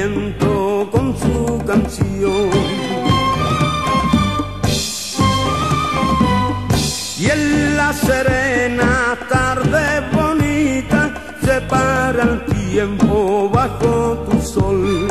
viento con su canción. Y en la serena tarde bonita se para el tiempo bajo tu sol.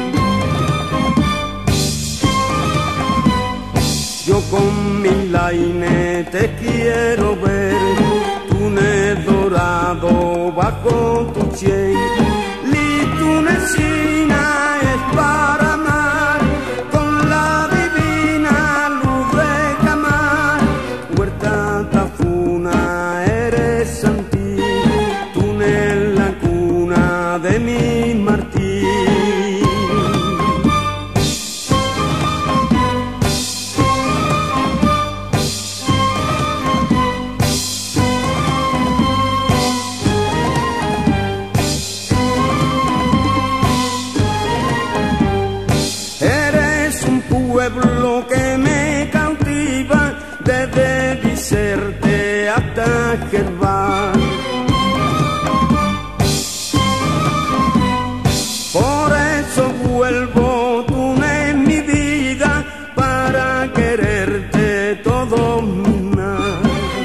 Yo con mi laine te quiero ver, túnel dorado bajo tu chien. Litunecina es para amar, con la divina luz de Camar. Huerta Tafuna eres Santí, túnel la cuna de mi Martín. Pueblo que me cautiva desde Vicerte hasta Gervás. Por eso vuelvo, tú en mi vida, para quererte todo más.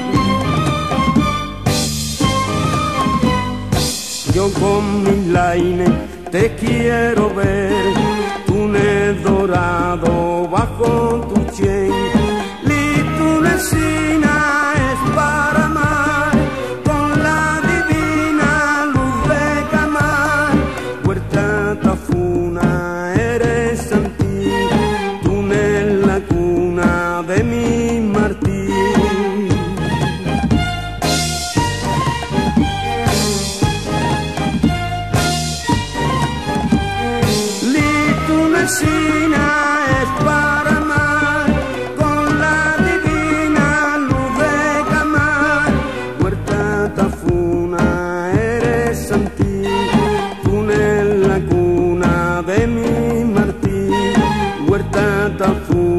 Yo con mi laine te quiero ver, túnel dorado bajo tu chien. Litunecina es para amar, con la divina luz de Camar. Huerta Tafuna eres Santí, túnel la cuna de mi Martín. Litunecina es para amar, con la divina luz de Camar. Huerta Tafuna eres Santí, túnel la cuna de mi Martín. Huerta Tafuna.